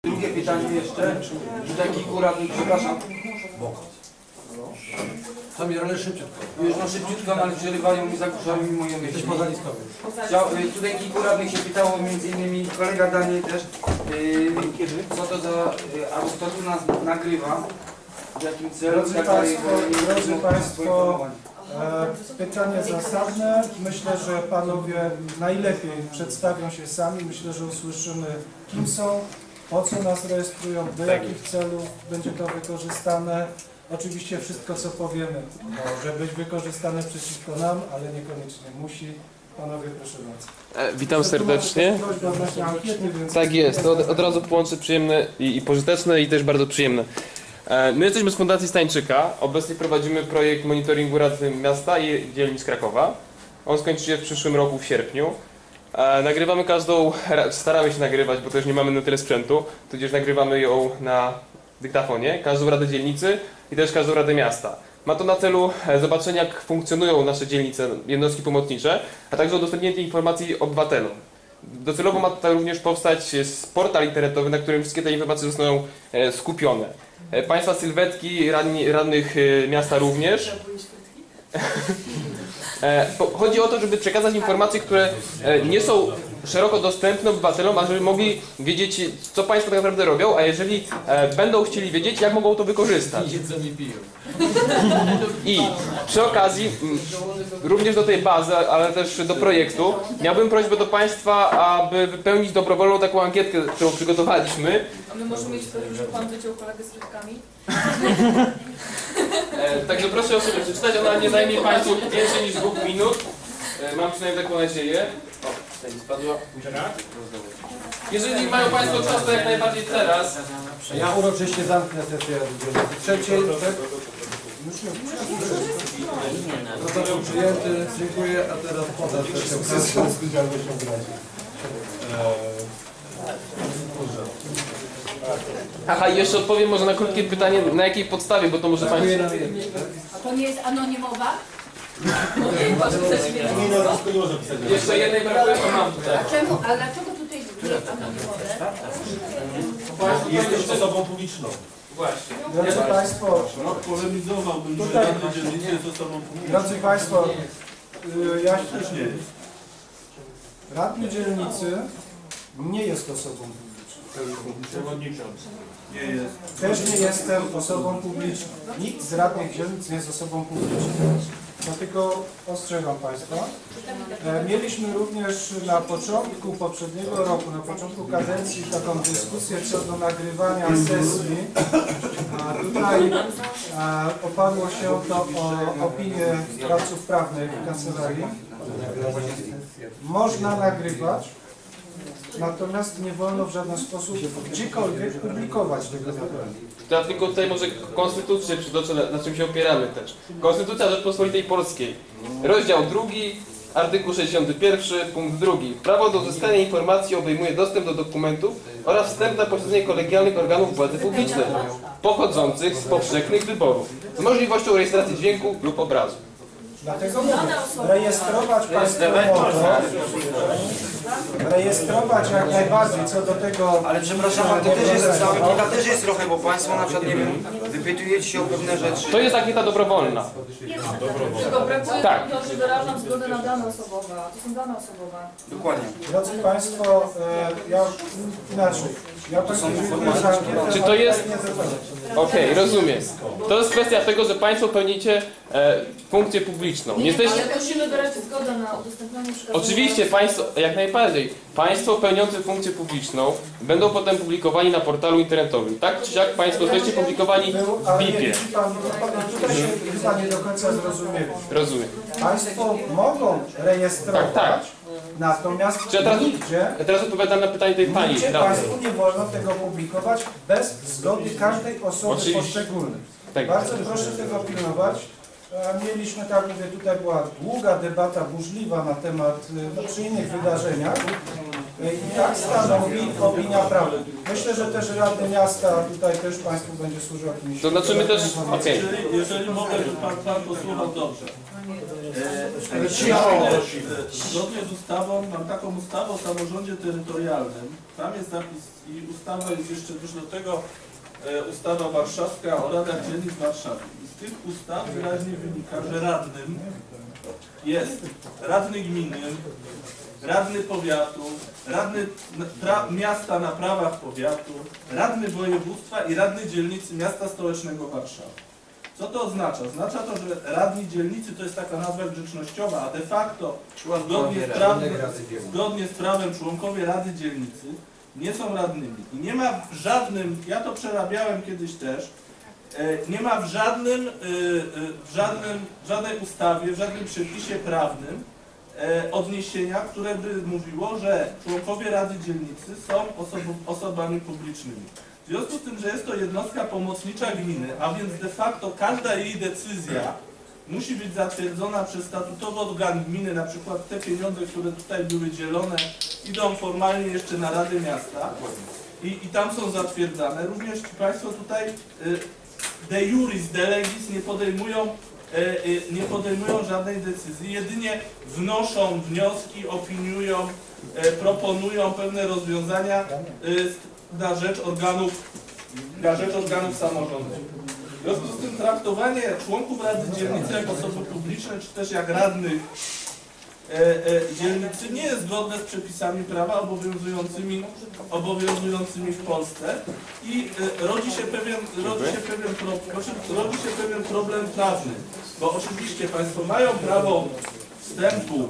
Drugie pytanie jeszcze. Tutaj kilku radnych, przepraszam. Ale szybciutko. Już no szybciutko, ale przerywają mi, zagłuszają mi moje myśli. Jesteś poza listowym. Tutaj kilku radnych się pytało, między innymi kolega Daniel też, co to za, albo kto tu nas nagrywa, w jakim celu. Drodzy Państwo, pytanie zasadne. Myślę, że Panowie najlepiej przedstawią się sami. Myślę, że usłyszymy, kim są, po co nas rejestrują, do jakich celów będzie to wykorzystane. Oczywiście wszystko, co powiemy, może być wykorzystane przeciwko nam, ale niekoniecznie musi. Panowie, proszę bardzo. Witam serdecznie. Ankiety, Tak jest, to od razu połączę przyjemne i pożyteczne i też bardzo przyjemne. My jesteśmy z Fundacji Stańczyka. Obecnie prowadzimy projekt monitoringu Rady Miasta i dzielnic Krakowa. On skończy się w przyszłym roku, w sierpniu. Nagrywamy staramy się nagrywać, bo też nie mamy na tyle sprzętu, tudzież nagrywamy ją na dyktafonie, każdą radę dzielnicy i też każdą radę miasta. Ma to na celu zobaczenie, jak funkcjonują nasze dzielnice, jednostki pomocnicze, a także udostępnienie tej informacji obywatelom. Docelowo ma tutaj również powstać portal internetowy, na którym wszystkie te informacje zostaną skupione. Państwa sylwetki, radnych miasta również. Chodzi o to, żeby przekazać informacje, które nie są szeroko dostępne obywatelom, a żeby mogli wiedzieć, co państwo tak naprawdę robią, a jeżeli będą chcieli wiedzieć, jak mogą to wykorzystać. I przy okazji, również do tej bazy, ale też do projektu, miałbym prośbę do państwa, aby wypełnić dobrowolną taką ankietkę, którą przygotowaliśmy. A my możemy mieć pewność, że pan wyciął kolegę z rybkami? Także proszę o sobie przeczytać, ona nie zajmie państwu więcej niż 2 minut. Mam przynajmniej taką nadzieję. O, tutaj spadła. Jeżeli mają państwo czas, to jak najbardziej teraz. Ja uroczyście zamknę sesję trzeciej. Protokół przyjęty, dziękuję, a teraz poza sesją. Aha, i jeszcze odpowiem może na krótkie pytanie, na jakiej podstawie, bo to może państwo... A to nie jest anonimowa? Jeszcze jednej brakuje, to mam tutaj. A czemu? A dlaczego tutaj nie jest anonimowe? Jesteś osobą publiczną. Właśnie. Drodzy Państwo, Polemizowałbym, że Tutaj- radny dzielnicy jest osobą publiczną. Drodzy Państwo, radny dzielnicy nie jest osobą publiczną. Przewodniczący. Nie jest. Też nie jestem osobą publiczną. Nikt z radnych dzielnic nie jest osobą publiczną. Dlatego ostrzegam Państwa. Mieliśmy również na początku poprzedniego roku, na początku kadencji taką dyskusję co do nagrywania sesji. A tutaj oparło się to o opinię radców prawnych w kancelarii. Można nagrywać, natomiast nie wolno w żaden sposób gdziekolwiek publikować tego nagrania. Ja tylko tutaj może konstytucję przytoczę, na czym się opieramy też. Konstytucja Rzeczpospolitej Polskiej. Rozdział 2, artykuł 61, punkt 2. Prawo do uzyskania informacji obejmuje dostęp do dokumentów oraz wstęp na posiedzenie kolegialnych organów władzy publicznej, pochodzących z powszechnych wyborów, z możliwością rejestracji dźwięku lub obrazu. Dlatego mówię, rejestrować Państwo mogą, rejestrować jak najbardziej co do tego... Ale przepraszam, to też jest, ta ankieta też jest trochę, bo państwo na przykład, nie wiem, wypytujecie się o pewne rzeczy. To jest ankieta dobrowolna. Tylko brakuje Tak. to, że wyrażam zgodę na dane osobowe. To są dane osobowe. Dokładnie. Drodzy Państwo, ja inaczej. Ja to są Czy to jest... Okej, rozumiem. To jest kwestia tego, że państwo pełnicie funkcję publiczną. Nie jesteście... Ale musimy wyrazić zgodę na udostępnianie przekazu. Oczywiście państwo, jak najbardziej, państwo pełniące funkcję publiczną będą potem publikowani na portalu internetowym. Tak czy siak państwo jesteście publikowani w BIP-ie. Tutaj się chyba nie do końca zrozumieli. Rozumiem. Państwo mogą rejestrować, Tak. natomiast Czy ja nigdzie, teraz odpowiadam na pytanie tej pani. nigdzie Państwu nie wolno tego publikować bez zgody każdej osoby Oczywiście. poszczególnej. Tak. Bardzo proszę tego pilnować. Mieliśmy, tak mówię, tutaj była długa debata, burzliwa na temat, przy innych wydarzeniach i tak stanowi opinia prawna. Myślę, że też Rady Miasta tutaj też Państwu będzie służył jakimś... To znaczy my też... Okej. Jeżeli mogę, żeby pan posłuchał dobrze. Zgodnie z ustawą, mam taką ustawę o samorządzie terytorialnym. Tam jest zapis i ustawa jest jeszcze też do tego ustawa warszawska o radach dzielnic Warszawy. I z tych ustaw wyraźnie wynika, że radnym jest radny gminy, radny powiatu, radny miasta na prawach powiatu, radny województwa i radny dzielnicy miasta stołecznego Warszawy. Co to oznacza? Oznacza to, że radni dzielnicy to jest taka nazwa grzecznościowa, a de facto zgodnie z prawem członkowie rady dzielnicy nie są radnymi. I nie ma w żadnym, ja to przerabiałem kiedyś też, nie ma w żadnej ustawie, w żadnym przepisie prawnym odniesienia, które by mówiło, że członkowie rady dzielnicy są osobami publicznymi. W związku z tym, że jest to jednostka pomocnicza gminy, a więc de facto każda jej decyzja musi być zatwierdzona przez statutowy organ gminy, na przykład te pieniądze, które tutaj były dzielone, idą formalnie jeszcze na Radę Miasta i tam są zatwierdzane. Również ci Państwo tutaj de juris, de legis nie podejmują żadnej decyzji, jedynie wnoszą wnioski, opiniują, proponują pewne rozwiązania na rzecz organów samorządu. W związku z tym traktowanie członków Rady Dzielnicy jak osoby publiczne, czy też jak radnych dzielnicy nie jest zgodne z przepisami prawa obowiązującymi w Polsce i rodzi się pewien problem prawny, bo oczywiście Państwo mają prawo wstępu,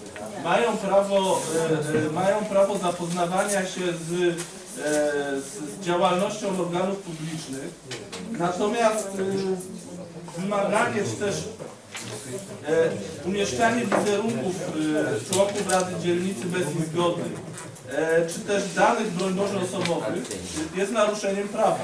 mają prawo zapoznawania się z działalnością organów publicznych, natomiast wymaganie czy też umieszczanie wizerunków członków Rady Dzielnicy bez ich zgody, czy też danych, broń Boże, osobowych jest naruszeniem prawa.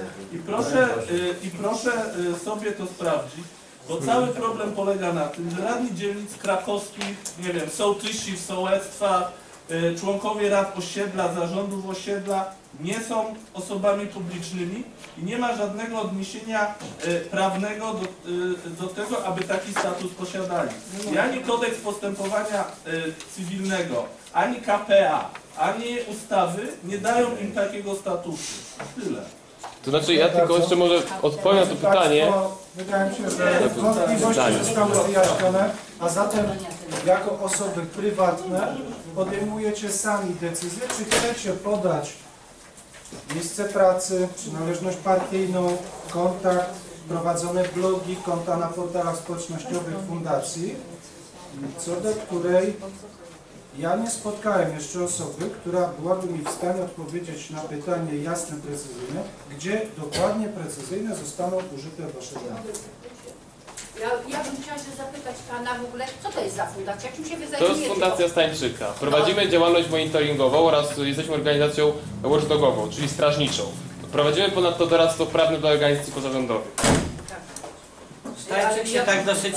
I proszę sobie to sprawdzić, bo cały problem polega na tym, że radni dzielnic krakowskich, nie wiem, sołtysi, sołectwa, członkowie rad osiedla, zarządów osiedla nie są osobami publicznymi i nie ma żadnego odniesienia prawnego do tego, aby taki status posiadali. I ani kodeks postępowania cywilnego, ani KPA, ani ustawy nie dają im takiego statusu. Tyle. To znaczy, ja tylko jeszcze może odpowiem na to pytanie. Wydaje mi się, że wątpliwości zostały wyjaśnione, a zatem jako osoby prywatne podejmujecie sami decyzję, czy chcecie podać miejsce pracy, przynależność partyjną, kontakt, prowadzone blogi, konta na portalach społecznościowych fundacji, co do której ja nie spotkałem jeszcze osoby, która byłaby mi w stanie odpowiedzieć na pytanie jasne, precyzyjne, gdzie dokładnie precyzyjne zostaną użyte Wasze dane. Ja bym chciała się zapytać Pana w ogóle, co to jest za fundacja? Czym się wy To zajmujecie? jest Fundacja Stańczyka. Prowadzimy działalność monitoringową oraz jesteśmy organizacją watchdogową, czyli strażniczą. Prowadzimy ponadto doradztwo prawne dla organizacji pozarządowych. Stańczyk się tak dosyć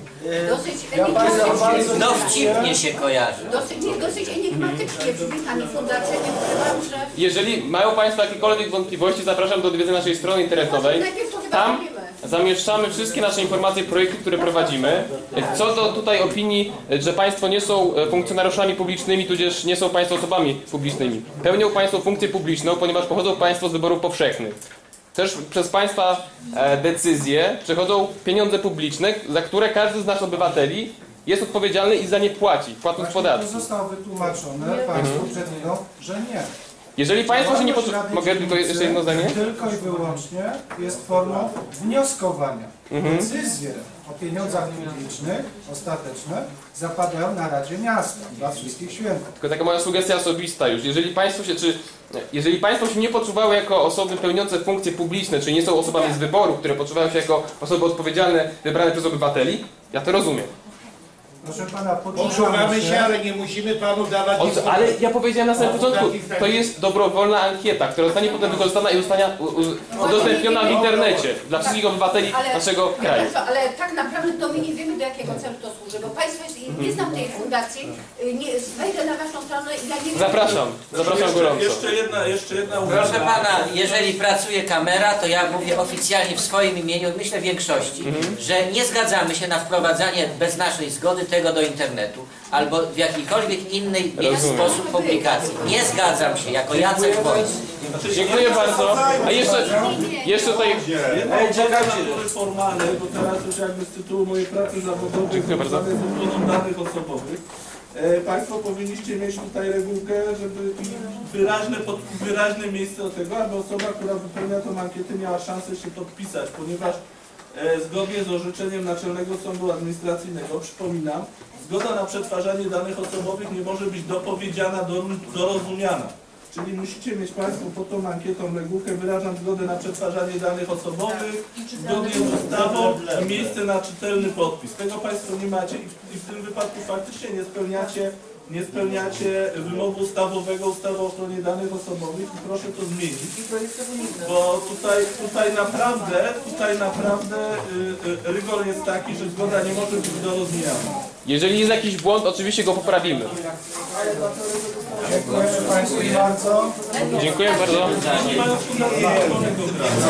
bardzo dowcipnie się kojarzy. Dosyć enigmatycznie brzmi Pani fundacja, nie ukrywam, że... Jeżeli mają Państwo jakiekolwiek wątpliwości, zapraszam do odwiedzenia naszej strony internetowej. Najpierw to chyba Tam robimy. zamieszczamy wszystkie nasze informacje, projekty, które prowadzimy. Co do tutaj opinii, że Państwo nie są funkcjonariuszami publicznymi, tudzież nie są Państwo osobami publicznymi. Pełnią Państwo funkcję publiczną, ponieważ pochodzą Państwo z wyborów powszechnych. Też przez Państwa decyzje przechodzą pieniądze publiczne, za które każdy z nas obywateli jest odpowiedzialny i za nie płaci, płacąc podatki. To zostało wytłumaczone Państwu przed chwilą, że nie. Jeżeli Państwo się nie Działalność poczują... Rady Mogę tylko Dzielnicy jeszcze jedno zdanie? Tylko i wyłącznie jest formą wnioskowania. Decyzje o pieniądzach publicznych, ostateczne, zapadają na Radzie Miasta dla wszystkich świętych. Tylko taka moja sugestia osobista już. Jeżeli Państwo się nie poczuwały jako osoby pełniące funkcje publiczne, czyli nie są osobami z wyboru, które poczuwają się jako osoby odpowiedzialne, wybrane przez obywateli, ja to rozumiem. Proszę Pana, Poczuwamy się, ale nie musimy Panu dawać Ale ja powiedziałem na samym początku, to jest dobrowolna ankieta, która zostanie potem wykorzystana i zostanie udostępniona w internecie dla wszystkich obywateli naszego kraju. Ale tak naprawdę to my nie wiemy, do jakiego celu to służy, bo Państwo nie znam tej fundacji, wejdę na Waszą stronę i ja nie wiem... Zapraszam gorąco. Jeszcze jedna uwaga. Proszę Pana, jeżeli pracuje kamera, to ja mówię oficjalnie w swoim imieniu, myślę większości, że nie zgadzamy się na wprowadzanie bez naszej zgody tego do internetu. albo w jakikolwiek inny Rozumiem. sposób publikacji. Nie zgadzam się jako Jacek Wojs. Dziękuję bardzo. A jeszcze tutaj... Natury formalnej, bo teraz już jakby z tytułu mojej pracy zawodowej Dziękuję bardzo. związane z ochroną danych osobowych. Państwo powinniście mieć tutaj regułkę, żeby wyraźne miejsce do tego, aby osoba, która wypełnia tą ankietę, miała szansę się podpisać, ponieważ zgodnie z orzeczeniem Naczelnego Sądu Administracyjnego, przypominam, zgoda na przetwarzanie danych osobowych nie może być dopowiedziana, dorozumiana. Czyli musicie mieć Państwo pod tą ankietą regułkę, wyrażam zgodę na przetwarzanie danych osobowych, zgodnie z ustawą i miejsce na czytelny podpis. Tego Państwo nie macie i w tym wypadku faktycznie nie spełniacie wymogu ustawowego, ustawy o ochronie danych osobowych i proszę to zmienić. Bo tutaj naprawdę rygor jest taki, że zgoda nie może być dorozumiana. Jeżeli jest jakiś błąd, oczywiście go poprawimy. Dziękuję Państwu bardzo. Dziękuję bardzo. Nie mają fundacji wolnego prawa.